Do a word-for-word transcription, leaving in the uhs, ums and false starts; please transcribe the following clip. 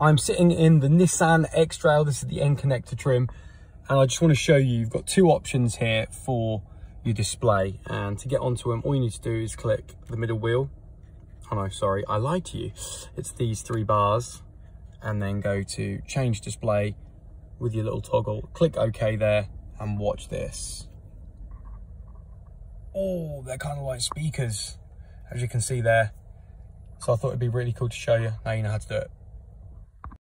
I'm sitting in the Nissan X-Trail. This is the end connector trim. And I just want to show you, you've got two options here for your display. And to get onto them, all you need to do is click the middle wheel. Oh no, sorry, I lied to you. It's these three bars. And then go to change display with your little toggle. Click OK there and watch this. Oh, they're kind of like speakers, as you can see there. So I thought it'd be really cool to show you. Now you know how to do it.